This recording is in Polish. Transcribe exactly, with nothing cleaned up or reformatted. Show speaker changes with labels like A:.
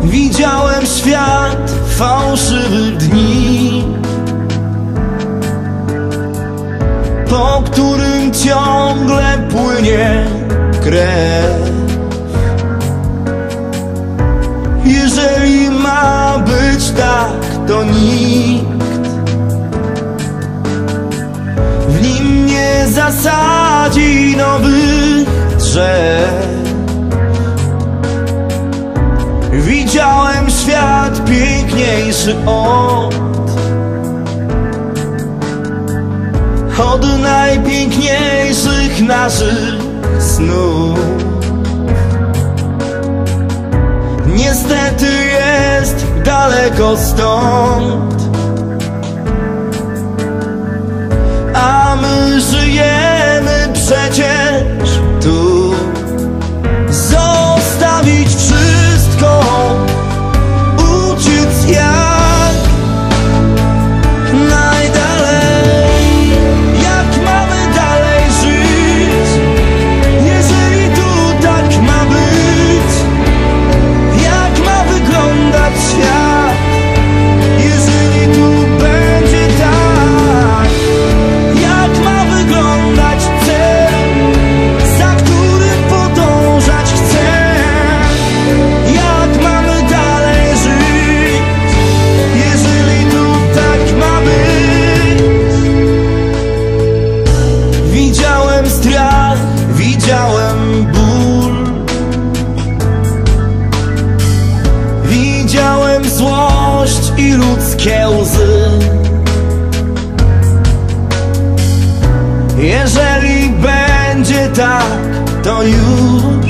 A: Widziałem świat fałszywych dni, po którym ciągle płynie krew. Jeżeli ma być tak, to nikt w nim nie zasadzi nowych drzew. Widziałem świat piękniejszy od Od najpiękniejszych naszych snów. Niestety jest daleko stąd, a my żyjemy przecież tu. Zostawić wszystko, uciec jak najdalej. Jak mamy dalej żyć, jeżeli tu tak ma być? Jak ma wyglądać świat, jeżeli tu będzie tak? Jak ma wyglądać cel, za którym podążać chcę? Jak mamy dalej żyć, jeżeli tu tak ma być? Widziałem strach, widziałem ból, widziałem złość i ludzkie łzy. Jeżeli będzie tak, to już